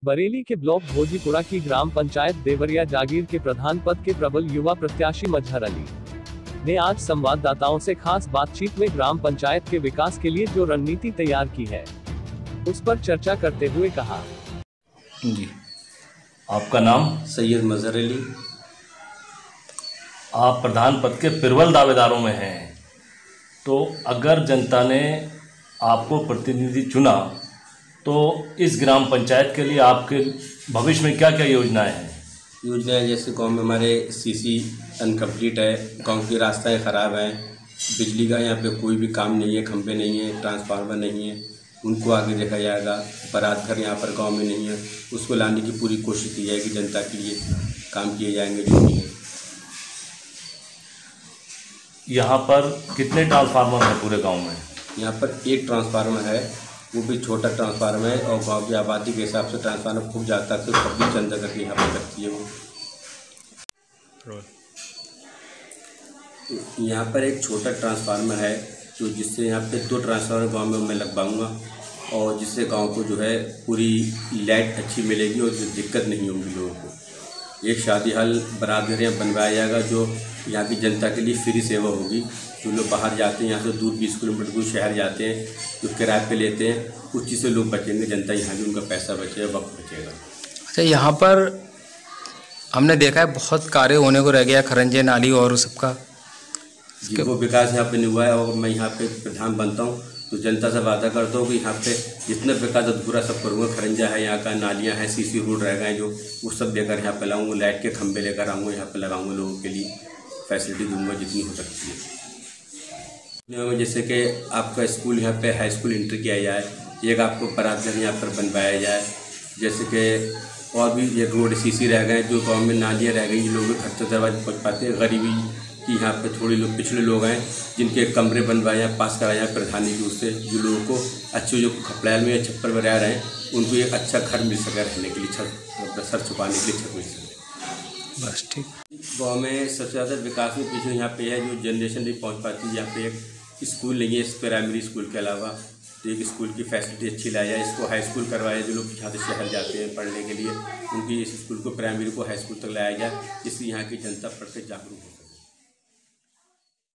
बरेली के ब्लॉक भोजीपुरा की ग्राम पंचायत देवरिया जागीर के प्रधान पद के प्रबल युवा प्रत्याशी मजहर अली ने आज संवाददाताओं से खास बातचीत में ग्राम पंचायत के विकास के लिए जो रणनीति तैयार की है उस पर चर्चा करते हुए कहा। जी, आपका नाम? सैयद मजहर अली। आप प्रधान पद के प्रबल दावेदारों में हैं, तो अगर जनता ने आपको प्रतिनिधि चुना तो इस ग्राम पंचायत के लिए आपके भविष्य में क्या क्या योजनाएं हैं? योजनाएं जैसे गांव में हमारे सीसी अनकम्प्लीट है, गांव की रास्ताएं ख़राब हैं, बिजली का यहाँ पे कोई भी काम नहीं है, खंभे नहीं है, ट्रांसफार्मर नहीं है, उनको आगे देखा जाएगा। बारात घर यहाँ पर गांव में नहीं है, उसको लाने की पूरी कोशिश की जाएगी। जनता के लिए काम किए जाएंगे जो भी है। यहाँ पर कितने ट्रांसफार्मर हैं पूरे गाँव में? यहाँ पर एक ट्रांसफार्मर है, वो भी छोटा ट्रांसफार्मर है, और गांव की आबादी के हिसाब से ट्रांसफार्मर फूक जाता है तो तब भी चंदा करके यहाँ पर रखती है वो। तो यहाँ पर एक छोटा ट्रांसफार्मर है जो जिससे यहाँ पे 2 ट्रांसफार्मर गांव में मैं लगवाऊंगा, और जिससे गांव को जो है पूरी लाइट अच्छी मिलेगी और जो दिक्कत नहीं होगी लोगों को। एक शादी हॉल बारात घर यहाँ बनवाया जाएगा जो यहाँ की जनता के लिए फ्री सेवा होगी। जो लोग बाहर जाते हैं यहाँ से दूर 20 किलोमीटर दूर शहर जाते हैं, जो किराए पे लेते हैं, उस चीज़ से लोग बचेंगे। जनता यहाँ भी उनका पैसा बचेगा, वक्त बचेगा। अच्छा, यहाँ पर हमने देखा है बहुत कार्य होने को रह गया, खरंजे नाली और सबका जी, वो विकास यहाँ पे नहीं हुआ है, और मैं यहाँ पे प्रधान बनता हूँ तो जनता से वादा करता हूँ कि यहाँ पे जितना विकास अधूरा सब करूँगा। खरंजा है, यहाँ का नालियाँ हैं, सीसी रोड रह गए जो, वो सब लेकर यहाँ पे लाऊंगा। लाइट के खंभे लेकर आऊँगा, यहाँ पे लगाऊंगा, लोगों के लिए फैसिलिटी दूंगा जितनी हो सकती है। जैसे कि आपका स्कूल यहाँ पे हाई स्कूल इंटर किया जाए, एक आपको बारात घर यहाँ पर बनवाया जाए। जैसे कि और भी ये रोड सीसी रह गए, जो गाँव में नालियाँ रह गई, लोग घर तक दरवाजे पहुँच पाते हैं। गरीबी कि यहाँ पे थोड़े लोग पिछड़े लोग हैं जिनके कमरे बनवाए हैं, पास कराए हैं प्रधानी की, उससे जो लोगों को अच्छे जो खपड़ैल में या छप्पर में रह रहे हैं उनको एक अच्छा घर मिल सके, रहने के लिए छत, सर छुपाने के लिए छत मिल सके। बस ठीक। गाँव में सबसे ज़्यादा विकास में पीछे यहाँ पे है जो जनरेशन नहीं पहुँच पाती। यहाँ पे एक स्कूल नहीं है, इस प्राइमरी स्कूल के अलावा, तो एक स्कूल की फैसिलिटी अच्छी लाई जाए। इसको हाई स्कूल करवाया, जो लोग यहाँ से शहर जाते हैं पढ़ने के लिए, उनकी इस स्कूल को प्राइमरी को हाई स्कूल तक लाया जाए, जिससे यहाँ की जनता पढ़ के जागरूक हो।